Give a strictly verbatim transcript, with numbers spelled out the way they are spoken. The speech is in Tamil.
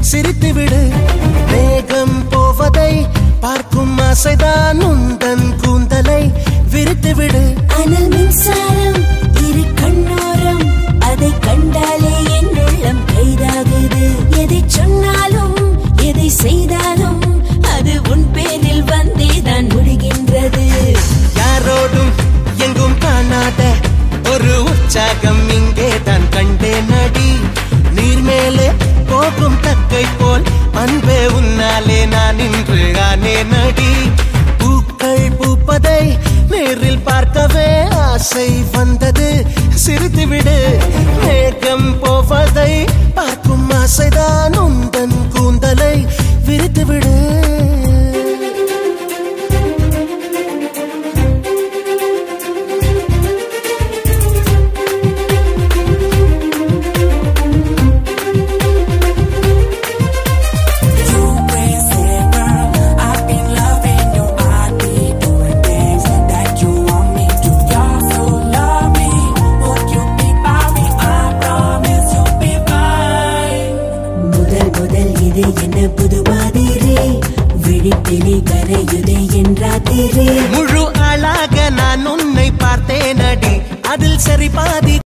சிரித்து விடு வேகம் போவதை பார்க்கும் ஆசைதான் உந்தன் கூந்தலை விரித்து விடு அனல் மின்சாரம் இரு கண்ணோரம் அதை கண்டாலே என் உள்ளம் கைதாகுது எதை சொன்னாலும் எதை செய்தாலும் அது உன் பேரில் வந்தேதான் முடிகின்றது யாரோடும் எங்கும் காணாத ஒரு உற்சாகம் இங்கே தான் கண்டே நடி நீர் மேலே போகும் தக்கை போல் அன்பே உன்னாலே நான் இன்று ஆனே நடி பூக்கள் பூப்பதை நேரில் பார்க்கவே ஆசை வந்தது சிரித்து விடு வேகம் போவதை பார்க்கும் ஆசைதான் உந்தன் கூந்தலை விரித்து விடு முழு ஆளாக நான் உன்னை பார்த்தேன் அடி அதில் சரி பாதி